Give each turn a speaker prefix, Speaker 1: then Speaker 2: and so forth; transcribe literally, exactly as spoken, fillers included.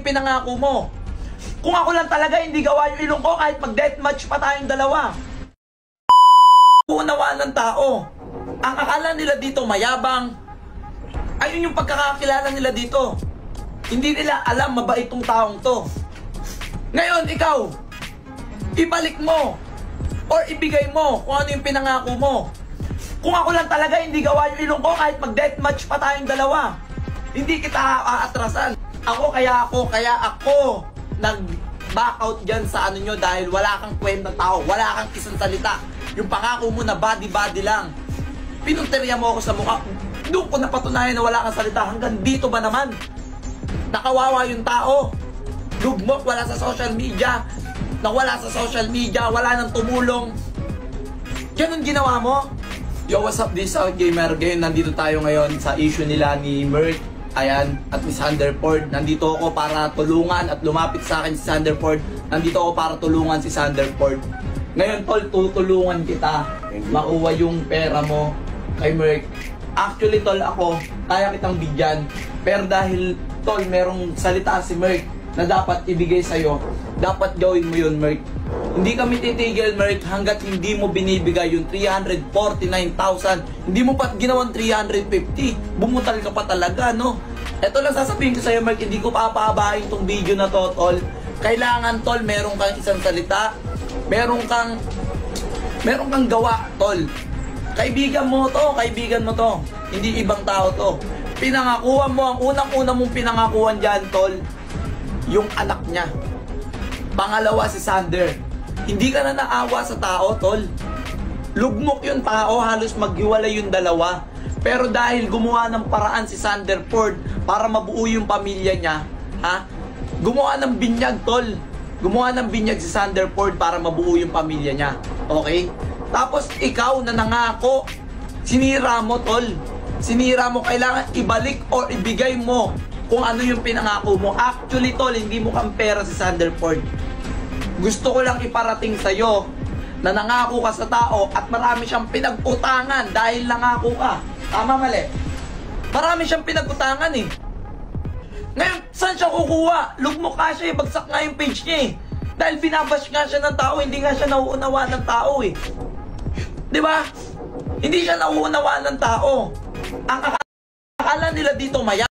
Speaker 1: yung pinangako mo. Kung ako lang talaga hindi gawa yung ilong ko kahit mag-deathmatch pa tayong dalawa. Unawaan ng tao. Ang akala nila dito mayabang. Ayun yung pagkakakilala nila dito. Hindi nila alam mabait tong taong to. Ngayon, ikaw, ibalik mo or ibigay mo kung ano yung pinangako mo. Kung ako lang talaga hindi gawa yung ilong ko kahit mag-deathmatch pa tayong dalawa. Hindi kita aatrasan. Ako kaya ako, kaya ako nag-back out dyan sa ano nyo dahil wala kang kwentang tao, wala kang isang salita. Yung pangako mo na body-body lang. Pinunteriya mo ako sa mukha. Doon ko napatunayan na wala kang salita. Hanggang dito ba naman? Nakawawa yung tao. Lugmok, wala sa social media. Nawala sa social media, wala nang tumulong. Ganun ginawa mo? Yo, what's up, this out gamer game. Nandito tayo ngayon sa issue nila ni Merc, ayan, at ni Sanderford. Nandito ako para tulungan at lumapit sa akin si Sanderford. Nandito ako para tulungan si Sanderford. Ngayon, tol, tutulungan kita makuha yung pera mo kay Merc. Actually, tol, ako, kaya kitang bigyan. Pero dahil, tol, merong salita si Merc na dapat ibigay sa'yo, dapat gawin mo yun, Merc. Hindi kami titigil, Merc, hanggat hindi mo binibigay yung three hundred forty-nine thousand. Hindi mo pa ginawang three hundred fifty. Bumutal ka pa talaga, no? Ito lang sasabihin ko sa'yo, Merc, hindi ko papahabahin tong video na to, tol. Kailangan, tol, meron kang isang salita. Meron kang, meron kang gawa, tol. Kaibigan mo to, kaibigan mo to. Hindi ibang tao to. Pinangakuan mo, ang unang-unang mong pinangakuan dyan, tol, yung anak niya. Pangalawa si Sander. Hindi ka na naawa sa tao, tol. Lugmok yung tao, halos maghiwalay yung dalawa. Pero dahil gumawa ng paraan si Sanderford para mabuo yung pamilya niya, ha? Gumawa ng binyag, tol. Gumawa ng binyag si Sanderford para mabuo yung pamilya niya. Okay? Tapos ikaw na nangako, sinira mo, tol. Sinira mo, kailangan ibalik or ibigay mo kung ano yung pinangako mo. Actually, tol, hindi mo kang pera si Sanderford. Gusto ko lang iparating sa'yo na nangako ka sa tao at marami siyang pinag-utangan dahil nangako ka. Tama, mali? Marami siyang pinag-utangan eh. Ngayon, saan siya kukuha? Lugmok ka siya eh, bagsak nga yung page niya eh. Dahil binabash nga siya ng tao, hindi nga siya nauunawa ng tao eh. Diba? Hindi siya nauunawa ng tao. Ang akala nila dito maya